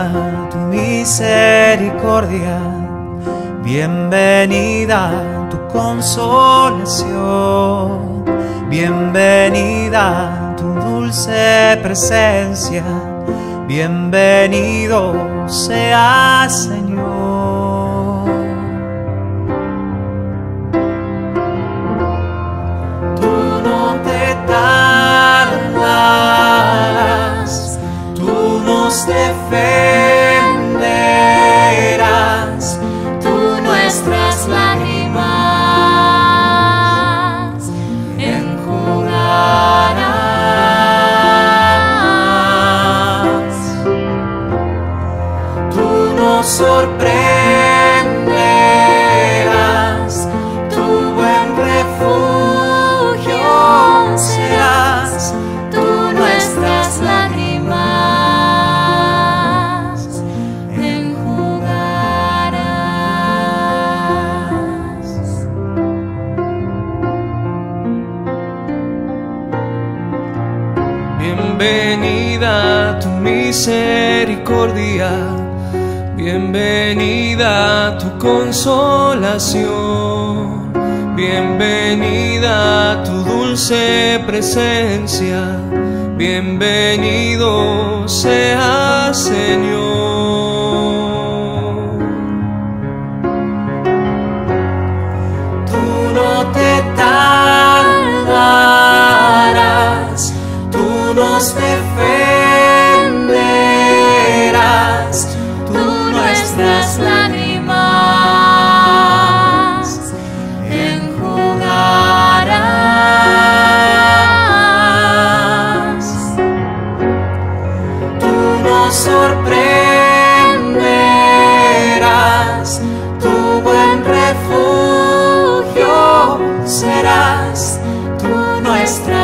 tu misericordia, bienvenida tu consolación, bienvenida tu dulce presencia, bienvenido seas, Señor. Tú no te tardarás, tú nos defenderás, tú nuestras lágrimas enjugarás. Tú nos sorprenderás, tu buen refugio serás, tú nuestras lágrimas enjugarás. Bienvenida tu misericordia, bienvenida tu consolación, bienvenida tu dulce presencia, bienvenido seas, Señor. Tú no te tardarás, tú nos defenderás, tú nuestras lágrimas enjugarás. Tú nos sorprenderás, tu buen refugio serás, tú nuestra